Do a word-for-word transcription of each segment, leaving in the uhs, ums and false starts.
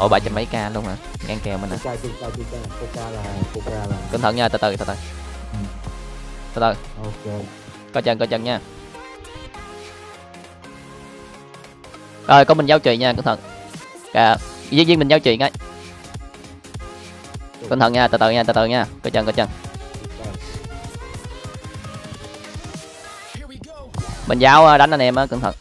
Ồ bảy trăm mấy k luôn hả? Ngang kèo mình hả? Coca Coca Coca Coca là Coca là. Cẩn thận nha, từ từ từ từ. Ừ. Từ từ. Ok. Coi chân coi chân nha. Rồi có mình giáo trì nha, cẩn thận. Kìa, viên viên mình giáo trì ngay. Cẩn thận nha, từ từ nha, từ từ nha. Coi chân coi chân. Mình giáo đánh anh em á, cẩn thận.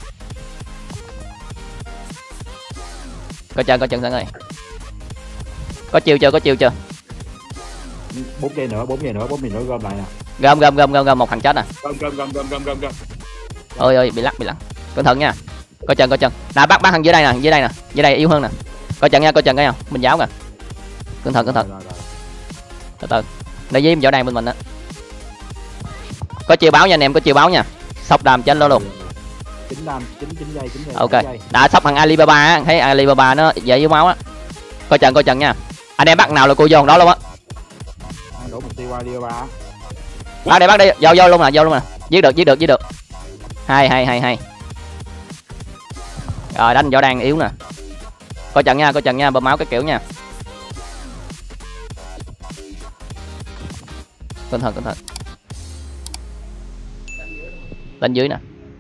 Coi chân coi chân sẵn rồi. Có chiêu chưa, có chiêu chưa? bốn giây nữa, bốn giây nữa, bốn giây nữa gom lại nè. Gom gom gom gom gom một thằng chết nè. Gom gom gom gom gom gom gom. Ôi ơi bị lắc bị lắc. Cẩn thận nha. Coi chân coi chân. Đã bắt bắt thằng dưới đây nè, dưới đây nè. Dưới đây yếu hơn nè. Coi chân nha, coi chân cái nào. Mình giáo nè. Cẩn thận cẩn thận. Từ từ. Đây với võ đàn bên mình á. Có chiêu báo nha anh em, có chiêu báo nha. Sóc đàm trên đó luôn. chín đam, chín chín giây, chín giây. Ok. Đã sóc thằng Alibaba á, thấy Alibaba nó dễ yếu máu á. Coi chân coi chân nha. Anh em bắt nào là cô vô đó luôn á. Đổ mục tiêu Alibaba. Bắt đi bắt đi, vô vô luôn nè, vô luôn nè. Giết được, giết được, giết được. Hay hay hay hay. Rồi đánh võ đàn yếu nè. Coi chân nha, coi chân nha, bơm máu cái kiểu nha. Cẩn thận cẩn thận. Lên dưới nè.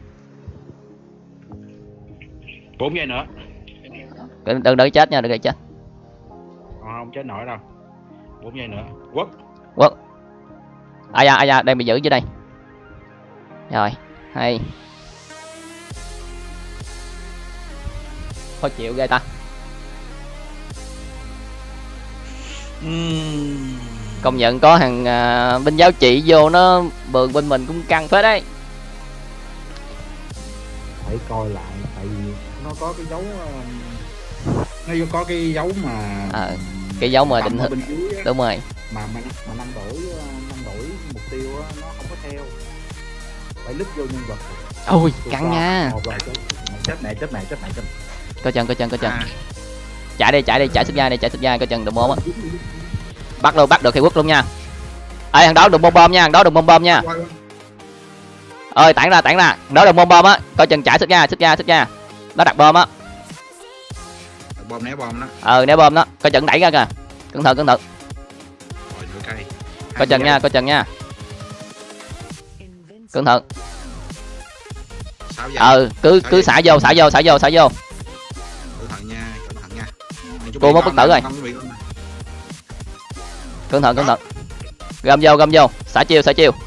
bốn giây nữa. Đừng đừng đợi chết nha, đừng đợi chết. Ờ, không chết nổi đâu. bốn giây nữa. Quất. Quất. Ai da, ai da, đang bị giữ dưới đây. Rồi, hay. Khó chịu ghê ta. Uhm. Công nhận có thằng uh, binh giáo trị vô nó bường bên mình cũng căng phết đấy. Phải coi lại tại vì nó có cái dấu nó có cái dấu mà à, cái dấu mà định hình đúng rồi mà mà mà năm đổi năm đổi mục tiêu á, nó không có theo phải lít vô nhân vật. Ôi căng nha. Chết mẹ chết mẹ chết mẹ chết. Coi chân coi chân coi chân. À. Chạy đi chạy đi chạy sức dai đi chạy sức dai coi chân đừng mồm á. Bắt luôn bắt được thì quất luôn nha. Ê thằng đó đừng bom bom nha, thằng đó đừng bom bom nha. Ơi tản ra tản ra, đó đừng bom bom á, coi chừng chạy sức ra sức ra sức ra. Nó đặt bom á. Bom né bom đó. Ờ né bom đó, coi chừng đẩy ra kìa. Cẩn thận cẩn thận. Rồi nửa cây. Coi chừng nha, coi chừng nha. Cẩn thận. Ờ cứ cứ xả vô xả vô xả vô xả vô. Cẩn thận nha, cẩn thận nha. Cô mất bất tử rồi. Cẩn thận cẩn thận. Gầm vô gầm vô, xả chiêu xả chiêu.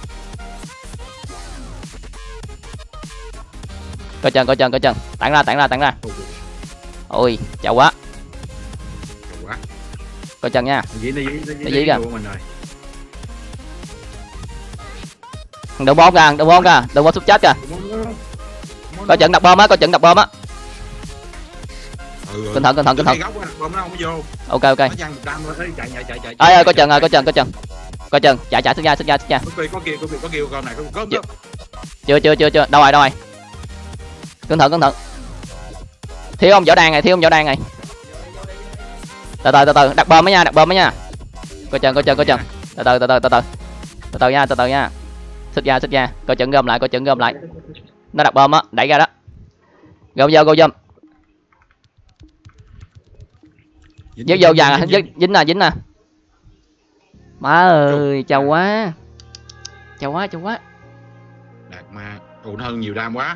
Coi chân coi chân coi chân, tản ra tản ra tản ra. Ôi chào quá. Coi chân nha. Cái gì kìa. Đừng bom kìa, đừng bom kìa, đừng bom xúc chết kìa. Coi chừng đặt bom á, coi chừng đặt bom á. Cẩn thận cẩn thận cẩn thận. Ok ok. Ơi ơi coi chừng rồi coi chừng coi chừng. Coi chừng chạy chạy sức ra sức ra sức ra. Có kêu có kêu có kêu con này có có. Chưa chưa chưa chưa, đâu rồi đâu rồi. Cẩn thận cẩn thận. Thiếu ông võ đàn này, thiếu ông võ đàn này. Từ từ từ từ, đặt bom ấy nha, đặt bom ấy nha. Coi chừng coi chừng coi chừng. Từ từ từ từ từ từ. Từ từ nha, từ từ nha. Xích ra xích ra, coi chừng gom lại, coi chừng gom lại. Nó đặt bom á, đẩy ra đó. Gom vô gom vô. Dính vô vàng, dính nè, dính nè. Má ơi, chào quá. Chào quá, chào quá. Đạt mà, ủn hơn nhiều đam quá.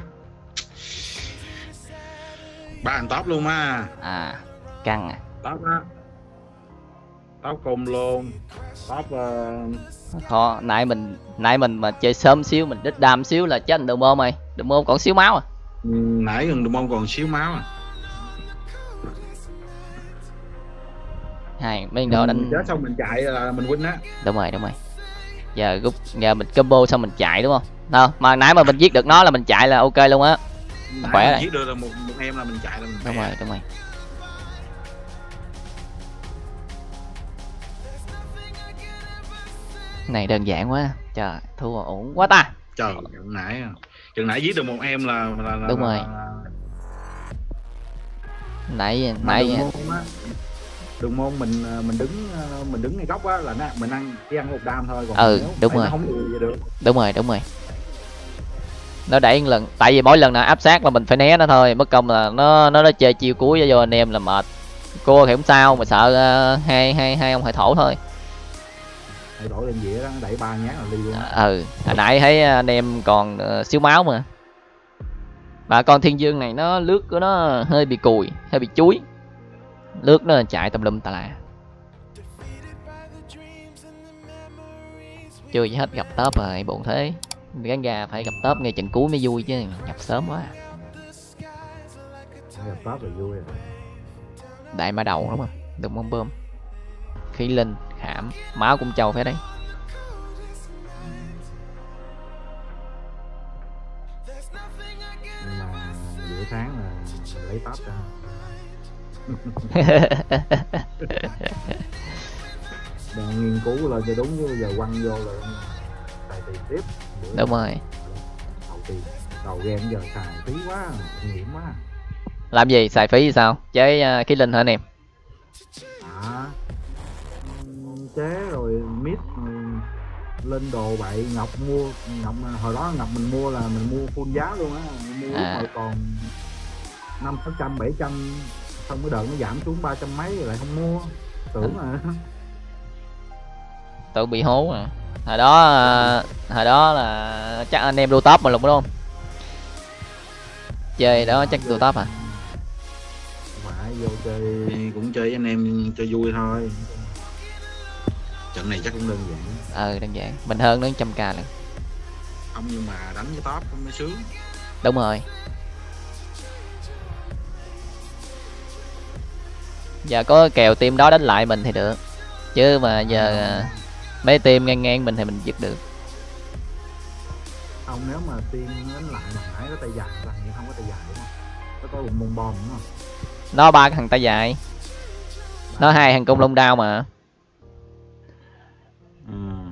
Ba anh top luôn á. À, căng à. Top á. Top cùng luôn. Top uh... Khó, nãy mình nãy mình mà chơi sớm xíu, mình đít đam xíu là chết anh Đường Môn mày. Đường Môn còn xíu máu à. Ừ, nãy gần Đường Môn còn xíu máu à. Hai mấy đồ đánh chết xong mình chạy là mình win á. Đúng rồi đúng rồi. Giờ rút giờ mình combo xong mình chạy đúng không? Đâu mà nãy mà mình giết được nó là mình chạy là ok luôn á. Khỏe rồi. Giết được là một, một em là mình chạy là mình đúng rồi đúng rồi. Này đơn giản quá. Trời thua ổn quá ta. Trời chừng nãy chừng nãy giết được một em là là, là đúng rồi. Là... nãy nãy Đường Môn mình mình đứng mình đứng ngay góc á là nó mình ăn chỉ ăn một đam thôi còn ừ đúng rồi không được. Đúng rồi đúng rồi. Nó đẩy một lần, tại vì mỗi lần nào áp sát là mình phải né nó thôi, mất công là nó nó nó chơi chiêu cuối vô anh em là mệt. Cua thì không sao, mà sợ uh, hai hai hai ông hải thổ thôi. Hải thổ lên dĩa đó, đẩy ba nhát là đi luôn. Ừ, hồi nãy thấy anh em còn uh, xíu máu mà. Mà con thiên dương này nó lướt của nó hơi bị cùi, hơi bị chuối. Lướt nó chạy tùm lum tà là. Chưa gì hết gặp top rồi, buồn thế. Gán gà phải gặp top ngay trận cuối mới vui chứ, nhập sớm quá. Gặp top là vui rồi. Đại mã đầu đúng không? Đừng bom bơm. Khí linh, khảm, máu cũng trâu phải đấy. Nhưng mà giữa tháng là lấy top ra. Đang nghiên cứu lên cho đúng chứ bây giờ quăng vô là xài tiền tiếp. Đúng rồi. Đầu tiền, đầu game giờ xài phí quá, nguy hiểm quá. Làm gì xài phí thì sao? Chế uh, khí linh hả anh em? À, chế rồi mít lên đồ bậy. Ngọc mua Ngọc hồi đó Ngọc mình mua là mình mua full giá luôn á, mua À. lúc mà còn năm sáu trăm bảy trăm, xong cái đợt nó giảm xuống ba trăm mấy rồi lại không mua, tưởng là Tự bị hố à. Hồi đó uh, hồi đó là chắc anh em đua top mà lục đúng không? Chơi đó chắc đua top à? phải vô chơi. Cũng chơi với anh em chơi vui thôi. Trận này chắc cũng đơn giản. Ừ đơn giản, mình hơn nó trăm k lần. Không, nhưng mà đánh với top mới sướng. Đúng rồi. Giờ có kèo team đó đánh lại mình thì được, chứ mà giờ à, mấy team ngang ngang mình thì mình giật được. Không, nếu mà team đánh lại mà nãy có tay dài là hiện không có tay dài đúng không? Nó có một môn bom đúng không? Nó ba cái thằng tay dài, nó hai thằng cung lông đao mà. Ừ.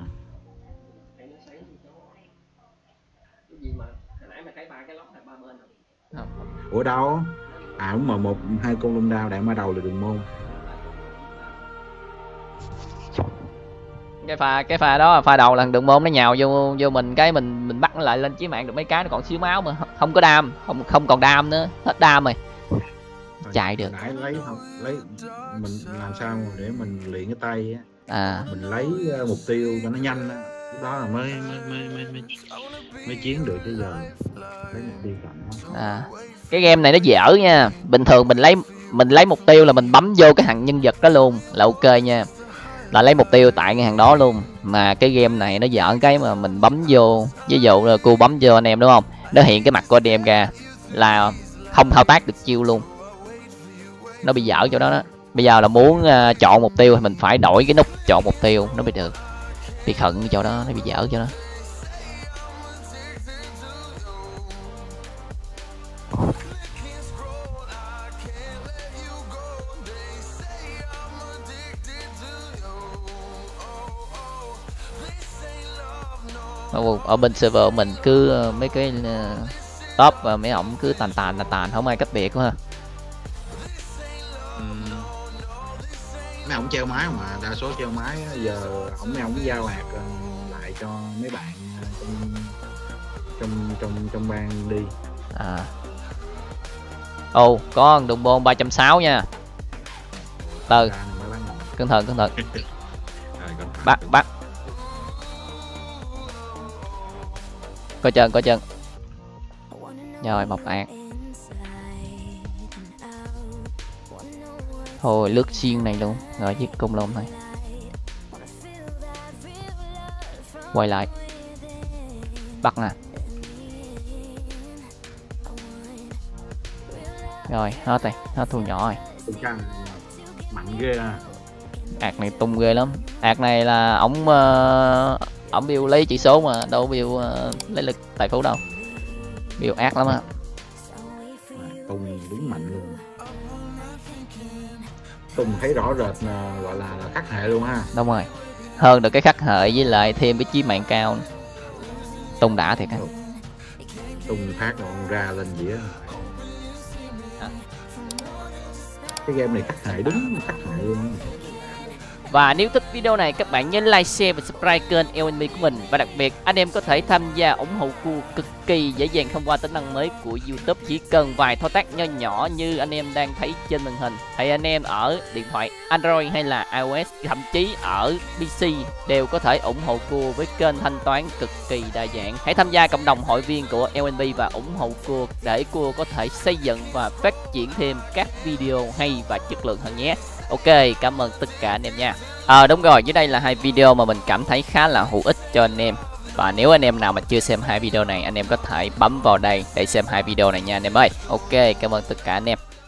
Ủa đâu? À đúng mà một hai con lông đao đại ma đầu là đường môn. Cái pha cái pha đó pha đầu là đường môn nó nhào vô vô mình, cái mình mình bắt nó lại lên chí mạng được mấy cái, nó còn xíu máu mà không có đam, không không còn đam nữa, hết đam rồi. Chạy được. Nãy lấy không lấy mình làm sao để mình luyện cái tay á, À mình lấy mục tiêu cho nó nhanh á, lúc đó là mới mới mới mới mới, mới chiến được. Chứ giờ lấy mục tiêu chậm quá. à cái game này nó dở nha. Bình thường mình lấy mình lấy mục tiêu là mình bấm vô cái thằng nhân vật đó luôn là ok nha, là lấy mục tiêu tại cái hàng đó luôn. Mà cái game này nó dở cái mà mình bấm vô, ví dụ là cô bấm vô anh em đúng không, nó hiện cái mặt của anh em ra là không thao tác được chiêu luôn. Nó bị dở chỗ đó đó. Bây giờ là muốn uh, chọn mục tiêu thì mình phải đổi cái nút chọn mục tiêu nó mới được. Bị khẩn chỗ đó, nó bị dở chỗ đó. Ở bên server của mình cứ uh, mấy cái uh, top và mấy ổng cứ tàn tàn tàn tàn không ai cách biệt quá ha. Ừ. Mấy ổng treo máy mà đa số treo máy giờ ổng mấy ổng giao hạt lại cho mấy bạn trong trong trong trong ban đi. À ồ oh, có đồng bôn ba trăm sáu mươi nha. Từ cẩn thận cẩn thận. Bắt bắt coi chân coi chân rồi mọc ạt thôi lướt xuyên này luôn rồi giết cung lông thôi. Quay lại bắt nè. Rồi hết rồi, hết thu nhỏ rồi. Mạnh ghê à. Ạt này tung ghê lắm. Ạt này là ổng uh, ổng build lấy chỉ số mà đâu build uh, lấy lực tài phú đâu. Build ác lắm á. Tung đúng mạnh luôn. Tùng thấy rõ rệt là gọi là, là khắc hệ luôn ha. Đúng rồi. Hơn được cái khắc hệ với lại thêm cái chí mạng cao. Tùng đã thiệt ha. Tùng phát rồi ra lên dĩa. Cái game này khắc hệ đúng khắc hệ luôn. Và nếu thích video này các bạn nhớ like, share và subscribe kênh lờ en bê của mình. Và đặc biệt anh em có thể tham gia ủng hộ cua cực kỳ dễ dàng thông qua tính năng mới của YouTube. Chỉ cần vài thao tác nho nhỏ như anh em đang thấy trên màn hình. Hay anh em ở điện thoại Android hay là iOS, thậm chí ở pê xê đều có thể ủng hộ cua với kênh thanh toán cực kỳ đa dạng. Hãy tham gia cộng đồng hội viên của lờ en bê và ủng hộ cua để cua có thể xây dựng và phát triển thêm các video hay và chất lượng hơn nhé. Ok, cảm ơn tất cả anh em nha. Ờ à, đúng rồi, dưới đây là hai video mà mình cảm thấy khá là hữu ích cho anh em. Và nếu anh em nào mà chưa xem hai video này, anh em có thể bấm vào đây để xem hai video này nha anh em ơi. Ok, cảm ơn tất cả anh em.